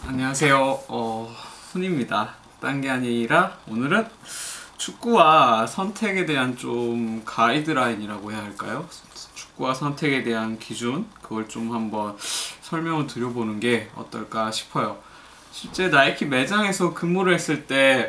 안녕하세요. 훈입니다. 딴 게 아니라 오늘은 축구와 선택에 대한 좀 가이드라인이라고 해야 할까요? 축구와 선택에 대한 기준, 그걸 좀 한번 설명을 드려보는 게 어떨까 싶어요. 실제 나이키 매장에서 근무를 했을 때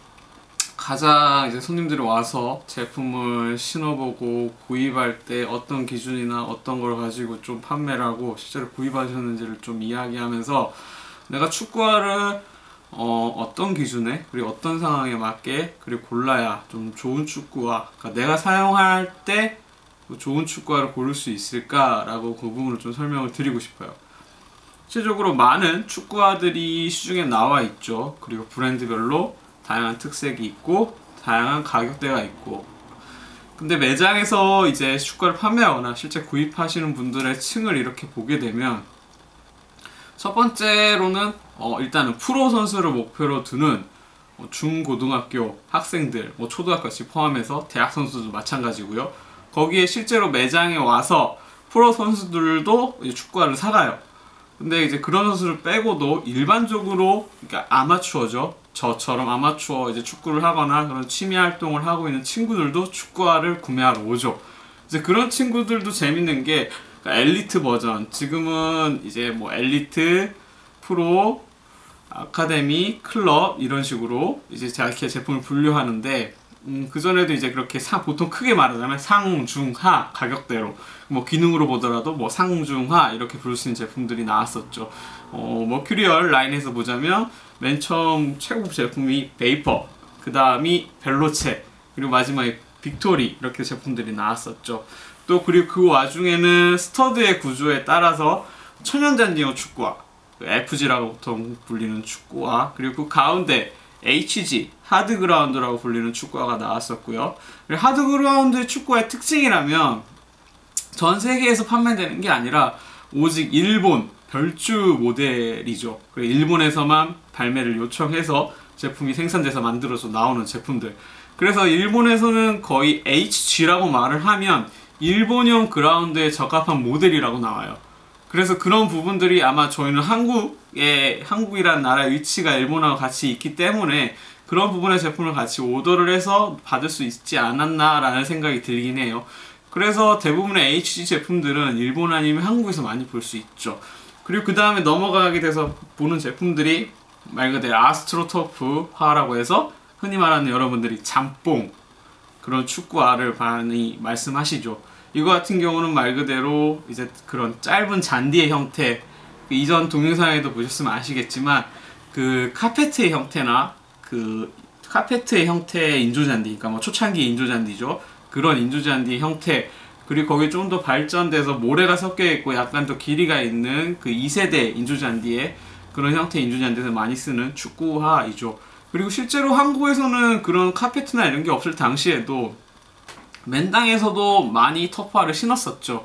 가장 이제 손님들이 와서 제품을 신어보고 구입할 때 어떤 기준이나 어떤 걸 가지고 좀 판매를 하고 실제로 구입하셨는지를 좀 이야기하면서 내가 축구화를 어떤 기준에 그리고 어떤 상황에 맞게 그리고 골라야 좀 좋은 축구화, 그러니까 내가 사용할 때 좋은 축구화를 고를 수 있을까라고 그 부분을 좀 설명을 드리고 싶어요. 실질적으로 많은 축구화들이 시중에 나와 있죠. 그리고 브랜드별로 다양한 특색이 있고 다양한 가격대가 있고, 근데 매장에서 이제 축구화를 판매하거나 실제 구입하시는 분들의 층을 이렇게 보게 되면 첫 번째로는 일단은 프로 선수를 목표로 두는 중고등학교 학생들, 초등학교까지 포함해서 대학 선수도 마찬가지고요. 거기에 실제로 매장에 와서 프로 선수들도 이제 축구화를 사가요. 근데 이제 그런 선수를 빼고도 일반적으로, 그러니까 아마추어죠. 저처럼 아마추어 이제 축구를 하거나 그런 취미 활동을 하고 있는 친구들도 축구화를 구매하러 오죠. 이제 그런 친구들도 재밌는 게 엘리트 버전, 지금은 이제 뭐 엘리트, 프로, 아카데미, 클럽 이런 식으로 이제 자기 제품을 분류하는데, 그전에도 이제 그렇게 보통 크게 말하자면 상, 중, 하 가격대로 뭐 기능으로 보더라도 뭐 상, 중, 하 이렇게 부를 수 있는 제품들이 나왔었죠. 머큐리얼 라인에서 보자면 맨 처음 최고 제품이 베이퍼, 그 다음이 벨로체, 그리고 마지막에 빅토리, 이렇게 제품들이 나왔었죠. 또 그리고 그 와중에는 스터드의 구조에 따라서 천연잔디형 축구화, FG라고 보통 불리는 축구화, 그리고 그 가운데 HG, 하드그라운드라고 불리는 축구화가 나왔었고요. 하드그라운드의 축구화의 특징이라면 전 세계에서 판매되는 게 아니라 오직 일본 별주 모델이죠. 일본에서만 발매를 요청해서 제품이 생산돼서 만들어서 나오는 제품들. 그래서 일본에서는 거의 HG라고 말을 하면 일본형 그라운드에 적합한 모델이라고 나와요. 그래서 그런 부분들이 아마 저희는 한국이라는 나라의 위치가 일본하고 같이 있기 때문에 그런 부분의 제품을 같이 오더를 해서 받을 수 있지 않았나라는 생각이 들긴 해요. 그래서 대부분의 HG 제품들은 일본 아니면 한국에서 많이 볼 수 있죠. 그리고 그 다음에 넘어가게 돼서 보는 제품들이 말 그대로 아스트로터프화라고 해서 흔히 말하는 여러분들이 잠뽕, 그런 축구화를 많이 말씀하시죠. 이거 같은 경우는 말 그대로 이제 그런 짧은 잔디의 형태, 이전 동영상에도 보셨으면 아시겠지만 그 카페트의 형태나 그 카페트의 형태의 인조잔디, 그러니까 뭐 초창기 인조잔디죠. 그런 인조잔디의 형태, 그리고 거기에 좀 더 발전돼서 모래가 섞여 있고 약간 더 길이가 있는 그 2세대 인조잔디의 그런 형태의 인조잔디에서 많이 쓰는 축구화이죠. 그리고 실제로 한국에서는 그런 카페트나 이런 게 없을 당시에도 맨땅에서도 많이 터프화를 신었었죠.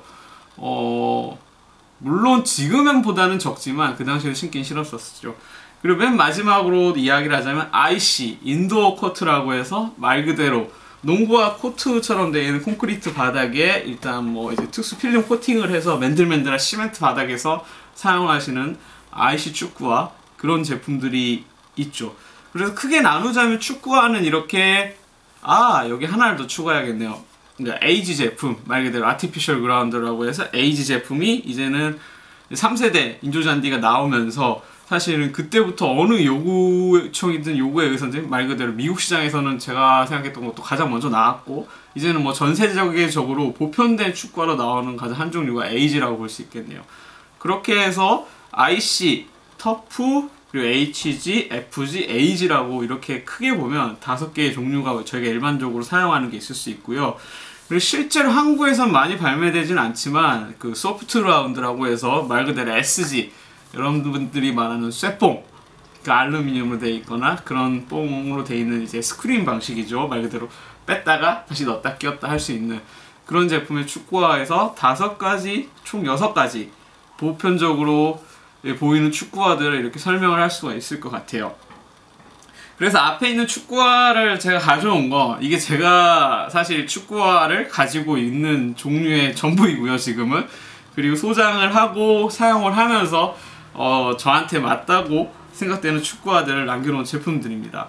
물론 지금보다는 적지만 그 당시에 신긴 신었었죠. 그리고 맨 마지막으로 이야기를 하자면 IC, 인도어 코트라고 해서 말 그대로 농구화 코트처럼 되어 있는 콘크리트 바닥에 일단 뭐 이제 특수 필름 코팅을 해서 맨들맨들한 시멘트 바닥에서 사용하시는 IC 축구화, 그런 제품들이 있죠. 그래서 크게 나누자면 축구화는 이렇게, 여기 하나를 더 추가해야겠네요. 그러니까 AG 제품, 말 그대로 아티피셜 그라운드라고 해서 AG 제품이 이제는 3세대 인조잔디가 나오면서 사실은 그때부터 어느 요구청이든 요구에 의해서든 말 그대로 미국 시장에서는 제가 생각했던 것도 가장 먼저 나왔고, 이제는 뭐 전 세계적으로 보편된 축구화로 나오는 가장 한 종류가 AG라고 볼 수 있겠네요. 그렇게 해서 IC, 터프, 그리고 HG, FG, AG라고 이렇게 크게 보면 5개의 종류가 저희가 일반적으로 사용하는 게 있을 수 있고요. 그리고 실제로 한국에선 많이 발매되진 않지만 그 소프트 라운드라고 해서 말 그대로 SG, 여러분들이 말하는 쇠뽕, 그 알루미늄으로 되어 있거나 그런 뽕으로 되어 있는 이제 스크린 방식이죠. 말 그대로 뺐다가 다시 넣었다 끼웠다 할 수 있는 그런 제품의 축구화에서 5가지, 총 6가지 보편적으로 보이는 축구화들을 이렇게 설명을 할 수가 있을 것 같아요. 그래서 앞에 있는 축구화를 제가 가져온 거, 이게 제가 사실 축구화를 가지고 있는 종류의 전부이고요, 지금은. 그리고 소장을 하고 사용을 하면서 저한테 맞다고 생각되는 축구화들을 남겨놓은 제품들입니다.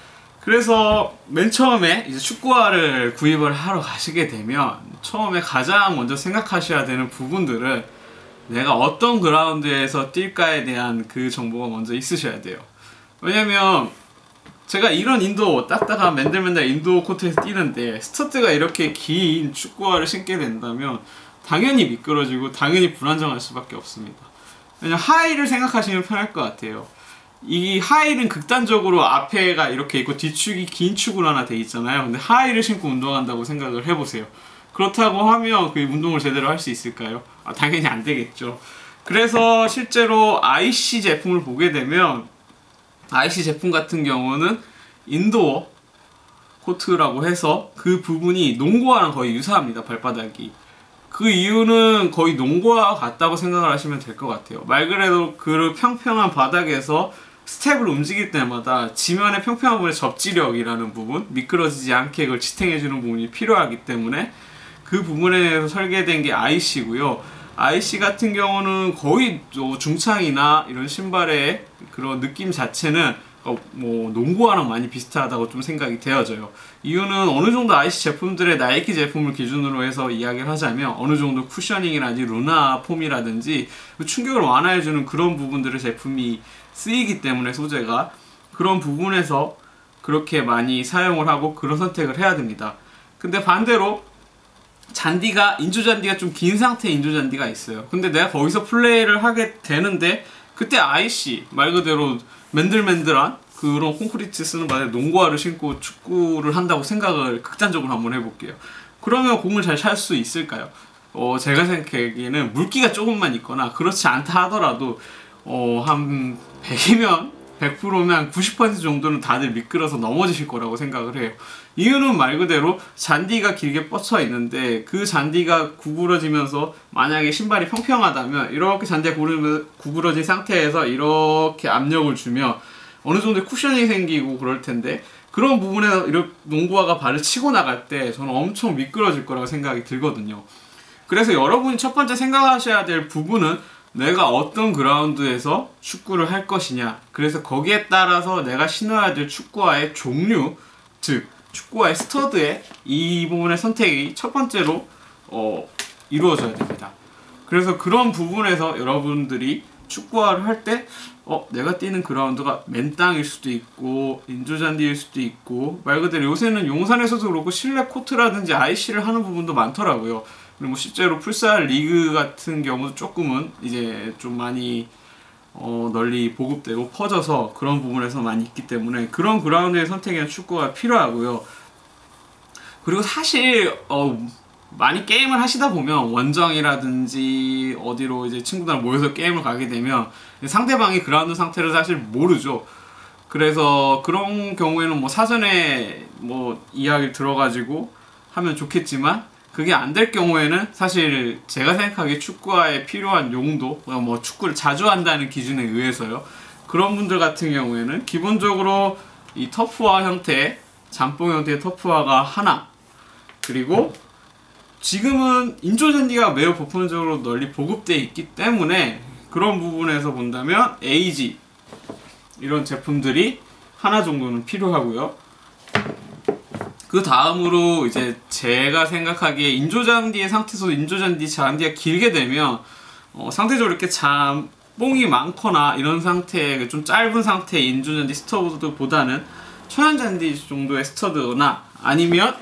그래서 맨 처음에 이제 축구화를 구입을 하러 가시게 되면 처음에 가장 먼저 생각하셔야 되는 부분들은 내가 어떤 그라운드에서 뛸까에 대한 그 정보가 먼저 있으셔야 돼요. 왜냐면 제가 이런 인도 딱딱한 맨들맨들 인도 코트에서 뛰는데 스터드가 이렇게 긴 축구화를 신게 된다면 당연히 미끄러지고 당연히 불안정할 수밖에 없습니다. 왜냐면 하이를 생각하시면 편할 것 같아요. 이 하이는 극단적으로 앞에가 이렇게 있고 뒤축이 긴 축으로 하나 돼 있잖아요. 근데 하이를 신고 운동한다고 생각을 해보세요. 그렇다고 하면 그 운동을 제대로 할 수 있을까요? 당연히 안 되겠죠. 그래서 실제로 IC 제품을 보게 되면 IC 제품 같은 경우는 인도어 코트라고 해서 그 부분이 농구화랑 거의 유사합니다. 발바닥이. 그 이유는 거의 농구화 같다고 생각을 하시면 될 것 같아요. 말 그대로 그 평평한 바닥에서 스텝을 움직일 때마다 지면의 평평한 부분의 접지력이라는 부분, 미끄러지지 않게 그걸 지탱해주는 부분이 필요하기 때문에 그 부분에 대해서 설계된 게 IC고요. IC 같은 경우는 거의 중창이나 이런 신발의 그런 느낌 자체는 뭐 농구화랑 많이 비슷하다고 좀 생각이 되어져요. 이유는 어느 정도 IC 제품들의 나이키 제품을 기준으로 해서 이야기를 하자면 어느 정도 쿠셔닝이라든지 루나 폼이라든지 충격을 완화해주는 그런 부분들의 제품이 쓰이기 때문에 소재가 그런 부분에서 그렇게 많이 사용을 하고 그런 선택을 해야 됩니다. 근데 반대로 잔디가 인조잔디가 좀 긴 상태의 인조잔디가 있어요. 근데 내가 거기서 플레이를 하게 되는데 그때 IC 말 그대로 맨들맨들한 그런 콘크리트 쓰는 바에 농구화를 신고 축구를 한다고 생각을 극단적으로 한번 해볼게요. 그러면 공을 잘 찰 수 있을까요? 제가 생각하기에는 물기가 조금만 있거나 그렇지 않다 하더라도 한 100이면 100%면 90% 정도는 다들 미끄러서 넘어지실 거라고 생각을 해요. 이유는 말 그대로 잔디가 길게 뻗쳐 있는데 그 잔디가 구부러지면서 만약에 신발이 평평하다면 이렇게 잔디가 구부러진 상태에서 이렇게 압력을 주면 어느 정도의 쿠션이 생기고 그럴 텐데 그런 부분에서 이렇게 농구화가 발을 치고 나갈 때 저는 엄청 미끄러질 거라고 생각이 들거든요. 그래서 여러분이 첫 번째 생각하셔야 될 부분은 내가 어떤 그라운드에서 축구를 할 것이냐. 그래서 거기에 따라서 내가 신어야 될 축구화의 종류, 즉 축구화의 스터드의 이 부분의 선택이 첫 번째로 이루어져야 됩니다. 그래서 그런 부분에서 여러분들이 축구화를 할 때 내가 뛰는 그라운드가 맨땅일 수도 있고 인조잔디일 수도 있고 말 그대로 요새는 용산에서도 그렇고 실내 코트라든지 IC를 하는 부분도 많더라고요. 그리고 실제로 풀살 리그 같은 경우도 조금은 이제 좀 많이 널리 보급되고 퍼져서 그런 부분에서 많이 있기 때문에 그런 그라운드의 선택에는 축구가 필요하고요. 그리고 사실 많이 게임을 하시다 보면 원정이라든지 어디로 이제 친구들 모여서 게임을 가게 되면 상대방이 그라운드 상태를 사실 모르죠. 그래서 그런 경우에는 뭐 사전에 뭐 이야기를 들어가지고 하면 좋겠지만 그게 안 될 경우에는 사실 제가 생각하기에 축구화에 필요한 용도, 뭐 축구를 자주 한다는 기준에 의해서요. 그런 분들 같은 경우에는 기본적으로 이 터프화 형태, 잠뽕 형태의 터프화가 하나, 그리고 지금은 인조잔디가 매우 보편적으로 널리 보급되어 있기 때문에 그런 부분에서 본다면 AG 이런 제품들이 하나 정도는 필요하고요. 그 다음으로 이제 제가 생각하기에 인조잔디의 상태에서 인조잔디 잔디가 길게 되면 상대적으로 이렇게 잠뽕이 많거나 이런 상태의 좀 짧은 상태의 인조잔디 스터드보다는 천연잔디 정도의 스터드나 아니면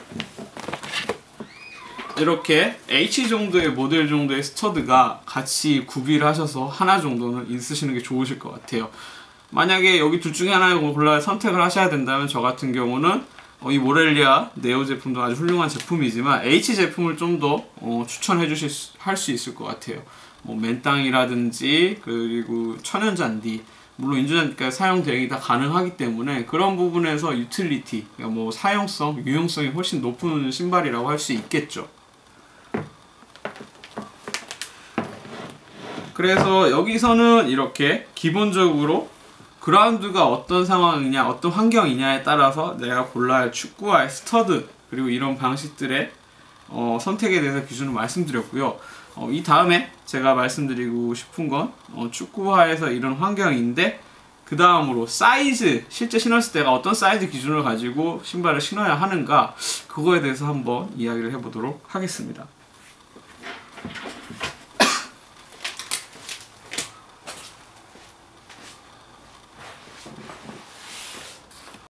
이렇게 H 정도의 모델 정도의 스터드가 같이 구비를 하셔서 하나 정도는 있으시는 게 좋으실 것 같아요. 만약에 여기 둘 중에 하나를 골라 선택을 하셔야 된다면 저 같은 경우는 이 모렐리아 네오 제품도 아주 훌륭한 제품이지만 H 제품을 좀 더 추천해 할 수 있을 것 같아요. 뭐 맨땅이라든지 그리고 천연잔디 물론 인조잔디까지 사용 대행이 다 가능하기 때문에 그런 부분에서 유틸리티 그러니까 뭐 사용성, 유용성이 훨씬 높은 신발이라고 할 수 있겠죠. 그래서 여기서는 이렇게 기본적으로 그라운드가 어떤 상황이냐 어떤 환경이냐에 따라서 내가 골라야 할 축구화의 스터드 그리고 이런 방식들의 선택에 대해서 기준을 말씀드렸고요. 이 다음에 제가 말씀드리고 싶은 건 축구화에서 이런 환경인데 그 다음으로 사이즈, 실제 신었을 때가 어떤 사이즈 기준을 가지고 신발을 신어야 하는가, 그거에 대해서 한번 이야기를 해보도록 하겠습니다.